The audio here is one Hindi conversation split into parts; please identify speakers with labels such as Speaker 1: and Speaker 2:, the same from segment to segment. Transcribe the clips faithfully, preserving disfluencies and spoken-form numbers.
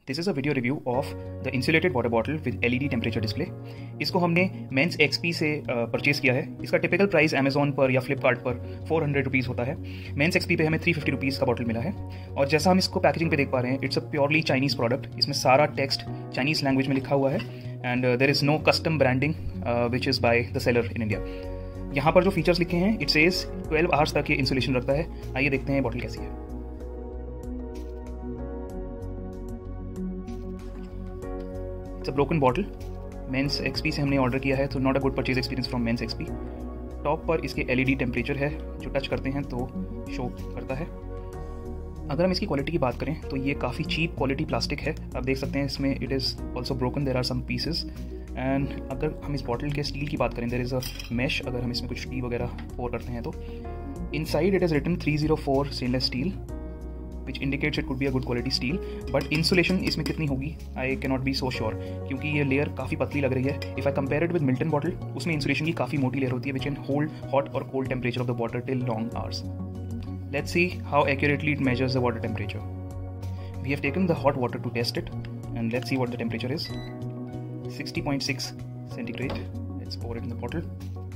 Speaker 1: This is a video review of the insulated water bottle with LED temperature display. इसको हमने मेंस एक्सपी से परचेज किया है। इसका टिपिकल प्राइस अमेजॉन पर या फ्लिपकार्ट पर फोर हंड्रेड रुपीज़ होता है। मेंस एक्सपी पे हमें थ्री फिफ्टी रुपीज़ का बॉटल मिला है। और जैसा हम इसको पैकेजिंग पे देख पा रहे हैं, it's a purely Chinese product. इसमें सारा टेक्स्ट चाइनीज़ लैंग्वेज में लिखा हुआ है and there is no custom branding which is by the seller in India. यहाँ पर जो फीचर्स लिखे हैं, इट सेज ट्वेल्व आवर्स तक ये इंसुलेशन रखता है। आइए देखते हैं बॉटल कैसी है। It's a broken bottle. Mens XP से हमने ऑर्डर किया है, तो not a good purchase experience from Mens XP. Top पर इसके एलईडी टेम्परेचर है, जो टच करते हैं तो शो करता है। अगर हम इसकी क्वालिटी की बात करें तो ये काफ़ी चीप क्वालिटी प्लास्टिक है। आप देख सकते हैं इसमें it is also broken, there are some pieces. And अगर हम इस बॉटल के स्टील की बात करें, देयर इज़ अ मैश। अगर हम इसमें कुछ टी वगैरह पोर करते हैं तो inside it is written three zero four stainless steel, which indicates it could be a good quality steel, but insulation इसमें कितनी होगी I cannot be so sure, क्योंकि ये लेयर काफ़ी पतली लग रही है। If I compare it with Milton bottle, उसमें इंसुलेशन की काफ़ी मोटी लेयर होती है which can hold hot or cold temperature of the water till long hours. Let's see how accurately it measures the water temperature. We have taken the hot water to test it and let's see what the temperature is. sixty point six centigrade. Let's pour it in the bottle.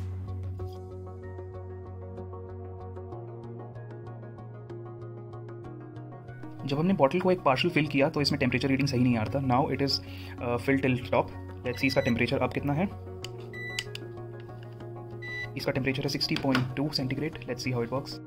Speaker 1: जब हमने बॉटल को एक पार्शल फिल किया तो इसमें टेम्परेचर रीडिंग सही नहीं आ रहा था। Now it is fill till top. Let's see इसका टेम्परेचर अब कितना है। इसका टेम्परेचर है sixty point two centigrade. Let's see how it works.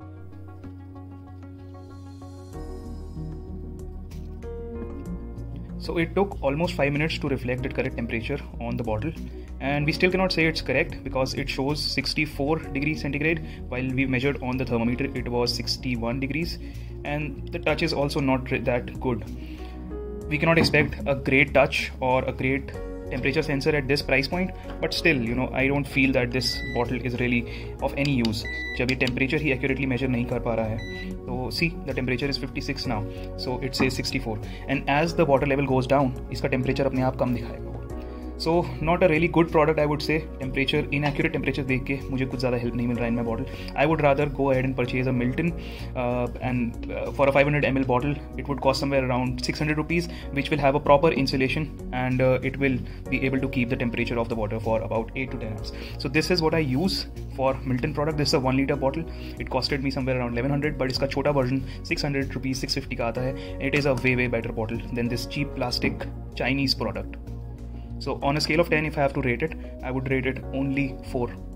Speaker 1: So it took almost five minutes to reflect the correct temperature on the bottle, and we still cannot say it's correct because it shows sixty-four degrees centigrade while we measured on the thermometer it was sixty-one degrees, and the touch is also not that good. We cannot expect a great touch or a great temperature sensor at this price point, but still, you know, I don't feel that this bottle is really of any use जब ये temperature ही accurately measure नहीं कर पा रहा है। तो see, the temperature is fifty-six now, so it says sixty-four, and as the water level goes down, इसका temperature अपने आप कम दिखाएगा। So not a really good product, I would say. Temperature, inaccurate temperature देख के मुझे कुछ ज़्यादा help नहीं मिल रहा है in my bottle. I would rather go ahead and purchase a Milton, uh, and uh, for a five hundred milliliter bottle, it would cost somewhere around six hundred rupees, which will have a proper insulation and uh, it will be able to keep the temperature of the water for about eight to ten hours. So this is what I use for Milton product. This is a one liter bottle. It costed me somewhere around eleven hundred, but इसका छोटा version six hundred rupees, six fifty का आता है. It is a way way better bottle than this cheap plastic Chinese product. So on a scale of ten, if I have to rate it, I would rate it only four.